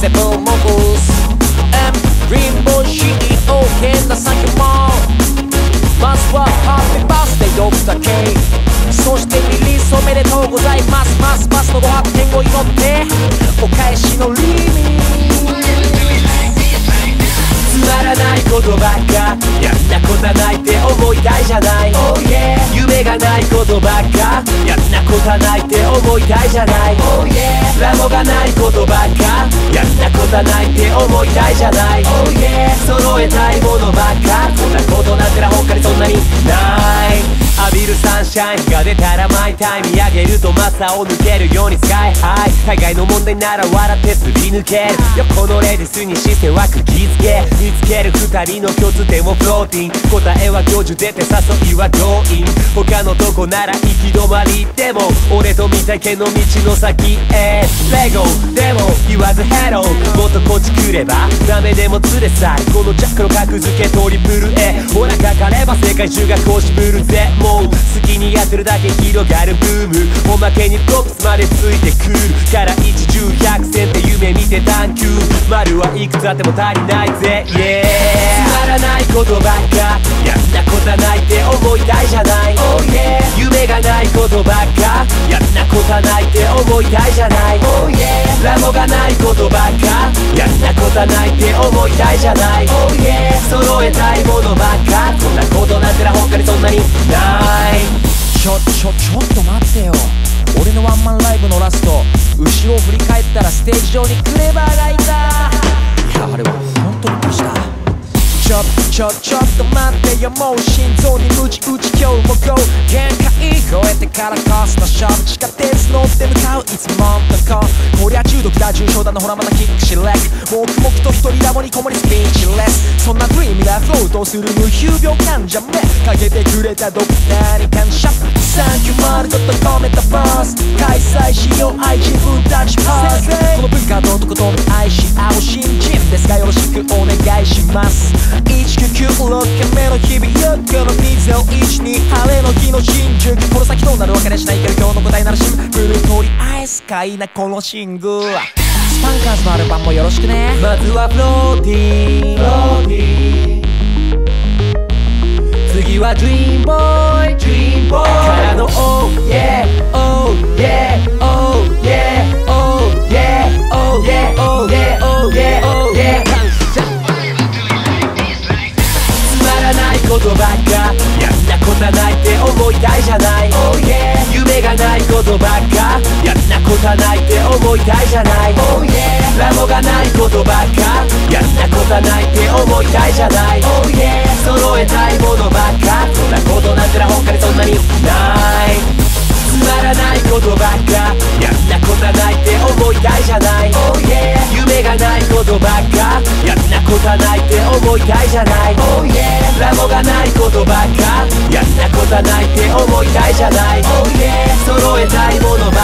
セブンモブス M リンボー CEO 変な先もまずはハッピーバースデードクター K そしてリリースおめでとうございますますますのご発展を祈ってお返しのリミつまらないことばっかやんなことはないって思いたいじゃない、oh yeah、夢がないことばっかやんなことはないって思いたいじゃない、oh yeah、ラボがないことばっかやんなことはないって思いたいじゃない、oh yeah、揃えたいものばっかこんなことなんてら他にそんなにない浴びるサンシャインが出たらマイタイム見上げるとマサを抜けるようにスカイハイ大概の問題なら笑ってすり抜ける横のレディスに視線は釘付け見つける二人の共通点をフローティン答えは教授出て誘いは強引他のとこなら行き止まりでも俺と見たけの道の先へレゴでも言わずヘロもっとこっち来ればダメでも連れ去るこのジャックの格付けトリプル A ほらかかれば世界中がこうしぶるぜもう好きにやってるだけ広がるブームおまけにトップスまでついてくるから一重百戦って夢見て探求丸はいくつあっても足りないぜ、yeah、つまらないことばっかやんなことはないって思いたいじゃない、oh yeah、夢がないことばっかやんなことはないって思いたいじゃない、oh yeah、ラボがないことばっかやんなことはないって思いたいじゃない、oh yeah、揃えたいものばっかこんなことなんてら他にそんなにないちょっと待ってよ俺のワンマンライブのラスト後ろを振り返ったらステージ上にクレバーがいたいやあれは本当にびっくりしたちょっと待ってよもう心臓にムチ打ち今日もゴー限界超えてからコスの勝負地下鉄乗って向かういつもんとここりゃ中毒だ重症だのほらまたキックしレック黙々と一人ラボにこもりスピーチレスそんなドリーミーなフローとする無遊病患者めかけてくれたドクターに感謝サンキュー丸ごと止めたバス開催しよう愛自分たちパースこの文化のとことん愛し合う新人ですがよろしくお願いします199目の日々よこの2012晴れの日の新宿この先どうなるわけでしないけど今日の答えならシンプルとりあえずかいなこのシングスパンカーズのアルバムもよろしくねまずはフローティー次はドリームボーイからの Oh yeah Oh yeah Oh yeah Oh yeah Oh yeah Oh yeah Oh yeah Oh yeahことばっかやんなことはないって思いたいじゃない、oh yeah、夢がないことばっかやんなことはないって思いたいじゃない、oh yeah、ラボがないことばっかやんなことはないって思いたいじゃない、oh yeah、揃えたいものばっかそんなことなんてら他にそんなにないつまらないことばっかやんなことはないって思いたいじゃない、oh yeah、夢がないことばっかやんなことはないって思いたいじゃない、oh yeah、ラボがないことばっかやんなことはないって思いたいじゃない、oh yeah、揃えたいものば